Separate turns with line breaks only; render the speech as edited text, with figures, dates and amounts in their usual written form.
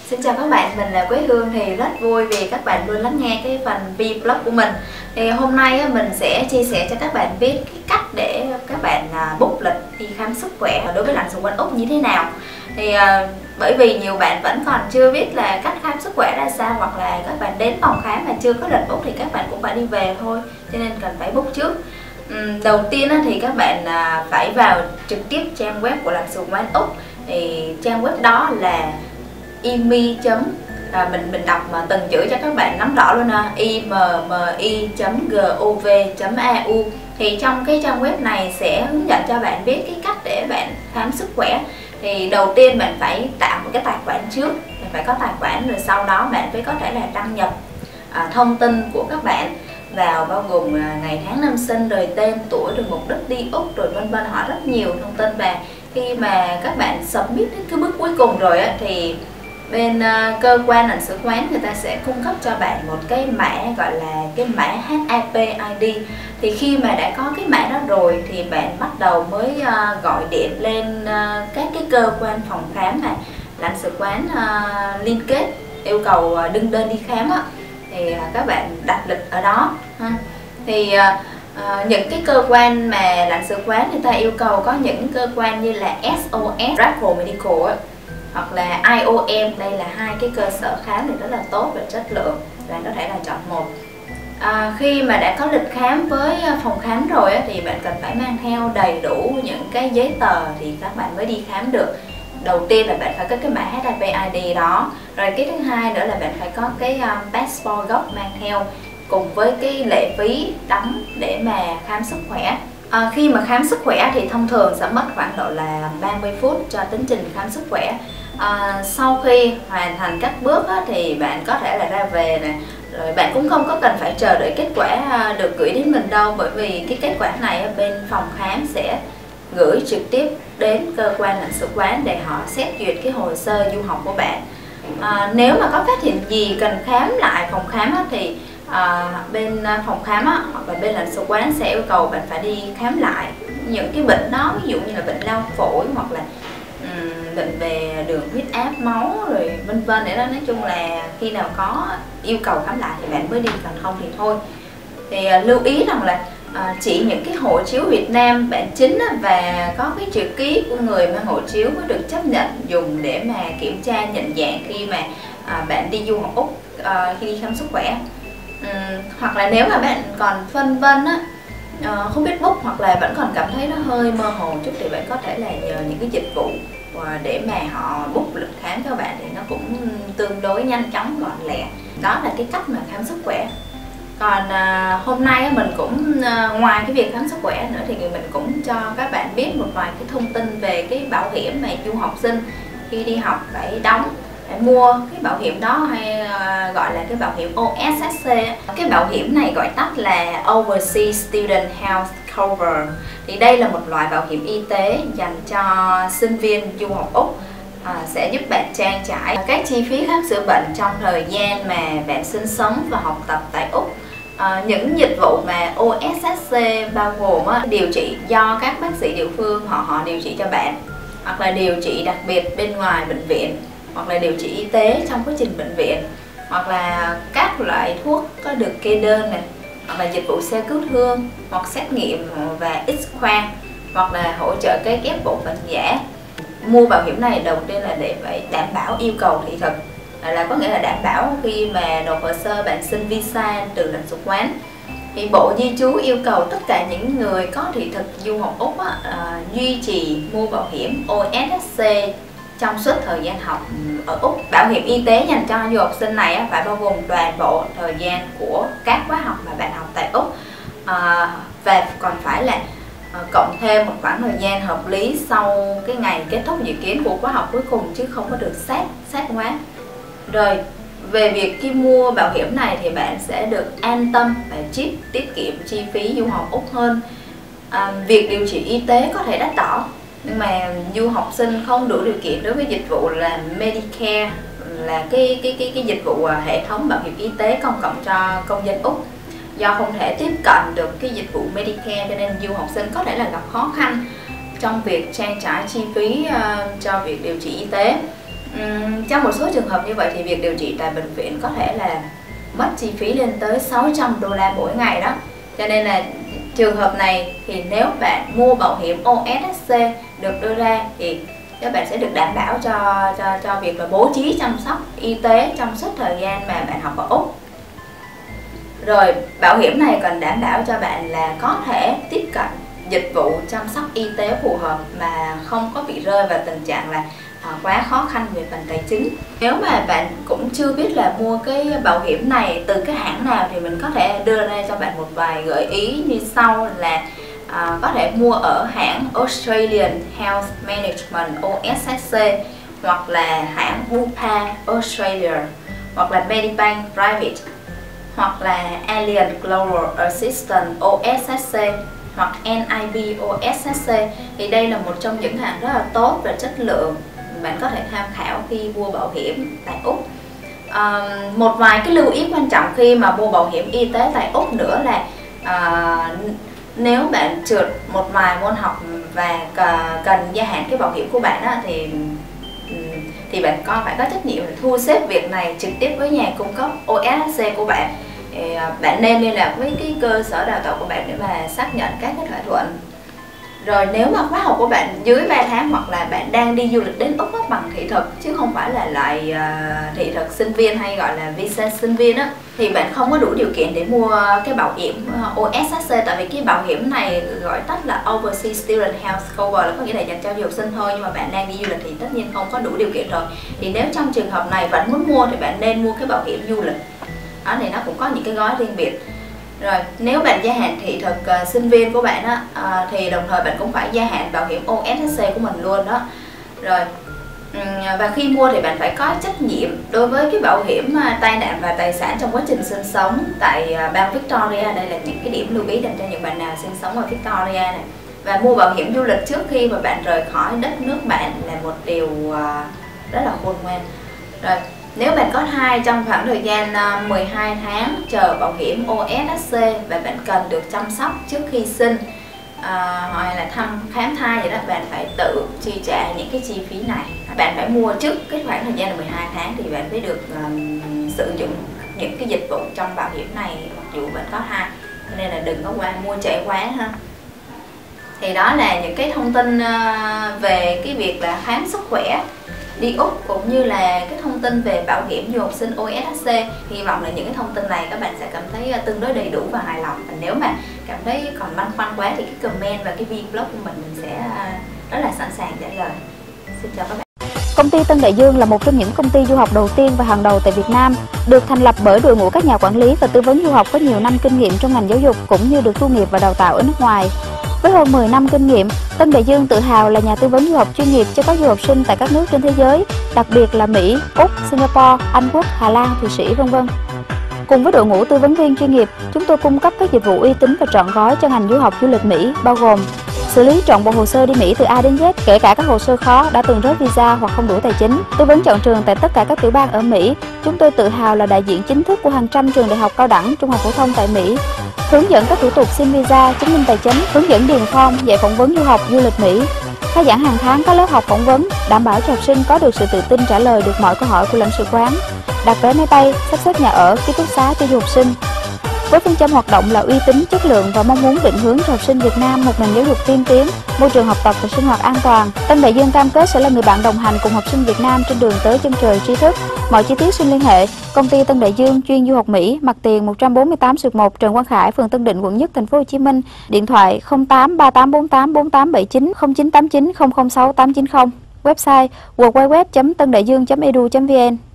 Xin chào các bạn, mình là Quế Hương. Thì rất vui vì các bạn luôn lắng nghe cái phần vlog của mình. Thì hôm nay mình sẽ chia sẻ cho các bạn biết cái cách để các bạn book lịch đi khám sức khỏe đối với lặn xung quanh Úc như thế nào. Thì bởi vì nhiều bạn vẫn còn chưa biết là cách khám sức khỏe ra sao, hoặc là các bạn đến phòng khám mà chưa có lịch book thì các bạn cũng phải đi về thôi, cho nên cần phải book trước. Đầu tiên thì các bạn phải vào trực tiếp trang web của lặn xung quanh Úc. Thì trang web đó là imi. Mình đọc mà từng chữ cho các bạn nắm rõ luôn ha, immi.gov.au. Thì trong cái trang web này sẽ hướng dẫn cho bạn biết cái cách để bạn khám sức khỏe. Thì đầu tiên bạn phải tạo một cái tài khoản trước, bạn phải có tài khoản, rồi sau đó bạn mới có thể là đăng nhập thông tin của các bạn vào, bao gồm ngày tháng năm sinh, rồi tên tuổi, rồi mục đích đi Úc, rồi vân vân, họ rất nhiều thông tin. Và khi mà các bạn submit đến cái bước cuối cùng rồi thì bên cơ quan lãnh sự quán người ta sẽ cung cấp cho bạn một cái mã gọi là cái mã HAPID. Thì khi mà đã có cái mã đó rồi thì bạn bắt đầu mới gọi điện lên các cái cơ quan phòng khám mà lãnh sự quán liên kết yêu cầu đứng đơn đi khám á, thì các bạn đặt lịch ở đó ha. Thì những cái cơ quan mà lãnh sự quán người ta yêu cầu có những cơ quan như là SOS Travel Medical á, hoặc là IOM. Đây là hai cái cơ sở khám thì rất là tốt về chất lượng, bạn có thể là chọn một. Khi mà đã có lịch khám với phòng khám rồi thì bạn cần phải mang theo đầy đủ những cái giấy tờ thì các bạn mới đi khám được. Đầu tiên là bạn phải có cái mã HAPID đó, rồi cái thứ hai nữa là bạn phải có cái passport gốc mang theo, cùng với cái lệ phí đóng để mà khám sức khỏe. Khi mà khám sức khỏe thì thông thường sẽ mất khoảng độ là 30 phút cho tiến trình khám sức khỏe. Sau khi hoàn thành các bước thì bạn có thể là ra về nè, rồi bạn cũng không có cần phải chờ đợi kết quả được gửi đến mình đâu, bởi vì cái kết quả này bên phòng khám sẽ gửi trực tiếp đến cơ quan lãnh sự quán để họ xét duyệt cái hồ sơ du học của bạn. Nếu mà có phát hiện gì cần khám lại phòng khám thì bên phòng khám hoặc là bên lãnh sự quán sẽ yêu cầu bạn phải đi khám lại những cái bệnh đó, ví dụ như là bệnh lao phổi, hoặc là bệnh về đường huyết áp, máu, rồi vân vân để đó. Nói chung là khi nào có yêu cầu khám lại thì bạn mới đi, còn không thì thôi. Thì lưu ý rằng là chỉ những cái hộ chiếu Việt Nam bản chính và có cái chữ ký của người mang hộ chiếu mới được chấp nhận dùng để mà kiểm tra nhận dạng khi mà bạn đi du học Úc, khi đi khám sức khỏe. Hoặc là nếu mà bạn còn phân vân không biết book, hoặc là vẫn còn cảm thấy nó hơi mơ hồ chút, thì bạn có thể là nhờ những cái dịch vụ để mà họ book lịch khám cho bạn, thì nó cũng tương đối nhanh chóng, gọn lẹ. Đó là cái cách mà khám sức khỏe. Còn hôm nay mình cũng ngoài cái việc khám sức khỏe nữa thì mình cũng cho các bạn biết một vài cái thông tin về cái bảo hiểm mà du học sinh khi đi học phải đóng, phải mua cái bảo hiểm đó, hay gọi là cái bảo hiểm OSSC. Cái bảo hiểm này gọi tắt là Overseas Student Health Cover. Thì đây là một loại bảo hiểm y tế dành cho sinh viên du học Úc, sẽ giúp bạn trang trải các chi phí khám chữa bệnh trong thời gian mà bạn sinh sống và học tập tại Úc. Những dịch vụ mà OSSC bao gồm điều trị do các bác sĩ địa phương họ điều trị cho bạn, hoặc là điều trị đặc biệt bên ngoài bệnh viện, hoặc là điều trị y tế trong quá trình bệnh viện, hoặc là các loại thuốc có được kê đơn này, hoặc là dịch vụ xe cứu thương, hoặc xét nghiệm và X-quang, hoặc là hỗ trợ cái ghép bộ phận giả. Mua bảo hiểm này đầu tiên là để phải đảm bảo yêu cầu thị thực, là có nghĩa là đảm bảo khi mà nộp hồ sơ bạn xin visa từ lãnh sự quán thì Bộ Di trú yêu cầu tất cả những người có thị thực du học Úc duy trì mua bảo hiểm OSSC trong suốt thời gian học ở Úc. Bảo hiểm y tế dành cho du học sinh này phải bao gồm toàn bộ thời gian của các khóa học mà bạn học tại Úc, và còn phải là cộng thêm một khoảng thời gian hợp lý sau cái ngày kết thúc dự kiến của khóa học cuối cùng, chứ không có được sát quá. Rồi về việc khi mua bảo hiểm này thì bạn sẽ được an tâm và tiết kiệm chi phí du học Úc hơn. Việc điều trị y tế có thể đắt đỏ, nhưng mà du học sinh không đủ điều kiện đối với dịch vụ là Medicare, là cái dịch vụ hệ thống bảo hiểm y tế công cộng cho công dân Úc. Do không thể tiếp cận được cái dịch vụ Medicare cho nên du học sinh có thể là gặp khó khăn trong việc trang trải chi phí cho việc điều trị y tế. Trong một số trường hợp như vậy thì việc điều trị tại bệnh viện có thể là mất chi phí lên tới 600 đô la mỗi ngày đó. Cho nên là trường hợp này thì nếu bạn mua bảo hiểm OSSC được đưa ra thì các bạn sẽ được đảm bảo cho việc là bố trí chăm sóc y tế trong suốt thời gian mà bạn học ở Úc. Rồi bảo hiểm này còn đảm bảo cho bạn là có thể tiếp cận dịch vụ chăm sóc y tế phù hợp mà không có bị rơi vào tình trạng là quá khó khăn về phần tài chính. Nếu mà bạn cũng chưa biết là mua cái bảo hiểm này từ cái hãng nào thì mình có thể đưa ra cho bạn một vài gợi ý như sau là có thể mua ở hãng Australian Health Management OSSC, hoặc là hãng Bupa Australia, hoặc là Medibank Private, hoặc là Allianz Global Assistance OSSC, hoặc NIB OSSC. Thì đây là một trong những hãng rất là tốt và chất lượng, bạn có thể tham khảo khi mua bảo hiểm tại Úc. Một vài cái lưu ý quan trọng khi mà mua bảo hiểm y tế tại Úc nữa là nếu bạn trượt một vài môn học và cần gia hạn cái bảo hiểm của bạn á, thì bạn phải có trách nhiệm thu xếp việc này trực tiếp với nhà cung cấp OSSC của bạn. Bạn nên liên lạc với cái cơ sở đào tạo của bạn để mà xác nhận các cái thỏa thuận. Rồi nếu mà khóa học của bạn dưới 3 tháng hoặc là bạn đang đi du lịch đến Úc bằng thị thực chứ không phải là loại thị thực sinh viên hay gọi là visa sinh viên á, thì bạn không có đủ điều kiện để mua cái bảo hiểm OSSC. Tại vì cái bảo hiểm này gọi tắt là Overseas Student Health Cover, là có nghĩa là dành cho du học sinh thôi, nhưng mà bạn đang đi du lịch thì tất nhiên không có đủ điều kiện rồi. Thì nếu trong trường hợp này vẫn muốn mua thì bạn nên mua cái bảo hiểm du lịch đó, thì nó cũng có những cái gói riêng biệt. Rồi nếu bạn gia hạn thị thực sinh viên của bạn á, thì đồng thời bạn cũng phải gia hạn bảo hiểm OSSC của mình luôn đó. Rồi và khi mua thì bạn phải có trách nhiệm đối với cái bảo hiểm tai nạn và tài sản trong quá trình sinh sống tại bang Victoria. Đây là những cái điểm lưu ý dành cho những bạn nào sinh sống ở Victoria này. Và mua bảo hiểm du lịch trước khi mà bạn rời khỏi đất nước bạn là một điều rất là khôn ngoan. Rồi nếu bạn có thai trong khoảng thời gian 12 tháng chờ bảo hiểm OSSC và bạn cần được chăm sóc trước khi sinh hoặc là khám thai vậy đó, bạn phải tự chi trả những cái chi phí này. Bạn phải mua trước cái khoảng thời gian là 12 tháng thì bạn mới được sử dụng những cái dịch vụ trong bảo hiểm này mặc dù bạn có thai. Nên là đừng có mua trễ quá ha. Thì đó là những cái thông tin về cái việc là khám sức khỏe đi Úc cũng như là cái thông tin về bảo hiểm du học sinh OSSC. Hy vọng là những cái thông tin này các bạn sẽ cảm thấy tương đối đầy đủ và hài lòng. Và nếu mà cảm thấy còn băn khoăn quá thì cái comment và cái video blog của mình sẽ rất là sẵn sàng trả lời. Xin chào các bạn.
Công ty Tân Đại Dương là một trong những công ty du học đầu tiên và hàng đầu tại Việt Nam, được thành lập bởi đội ngũ các nhà quản lý và tư vấn du học có nhiều năm kinh nghiệm trong ngành giáo dục cũng như được tu nghiệp và đào tạo ở nước ngoài. Với hơn 10 năm kinh nghiệm, Tân Đại Dương tự hào là nhà tư vấn du học chuyên nghiệp cho các du học sinh tại các nước trên thế giới, đặc biệt là Mỹ, Úc, Singapore, Anh Quốc, Hà Lan, Thụy Sĩ, v.v. Cùng với đội ngũ tư vấn viên chuyên nghiệp, chúng tôi cung cấp các dịch vụ uy tín và trọn gói cho ngành du học du lịch Mỹ, bao gồm xử lý trọn bộ hồ sơ đi Mỹ từ A đến Z, kể cả các hồ sơ khó đã từng rớt visa hoặc không đủ tài chính, tư vấn chọn trường tại tất cả các tiểu bang ở Mỹ. Chúng tôi tự hào là đại diện chính thức của hàng trăm trường đại học cao đẳng, trung học phổ thông tại Mỹ. Hướng dẫn các thủ tục xin visa, chứng minh tài chính, hướng dẫn điền form, dạy phỏng vấn du học du lịch Mỹ. Khai giảng hàng tháng các lớp học phỏng vấn, đảm bảo cho học sinh có được sự tự tin trả lời được mọi câu hỏi của lãnh sự quán. Đặt vé máy bay, sắp xếp nhà ở, ký túc xá cho du học sinh. Với phương châm hoạt động là uy tín, chất lượng và mong muốn định hướng cho học sinh Việt Nam một nền giáo dục tiên tiến, môi trường học tập và sinh hoạt an toàn, Tân Đại Dương cam kết sẽ là người bạn đồng hành cùng học sinh Việt Nam trên đường tới chân trời tri thức. Mọi chi tiết xin liên hệ công ty Tân Đại Dương chuyên du học Mỹ, mặt tiền 148/1 Trần Quang Khải, phường Tân Định, quận Nhất, thành phố Hồ Chí Minh. Điện thoại 08 3848 4879 0989 006 890. Website www.tandaiduong.edu.vn.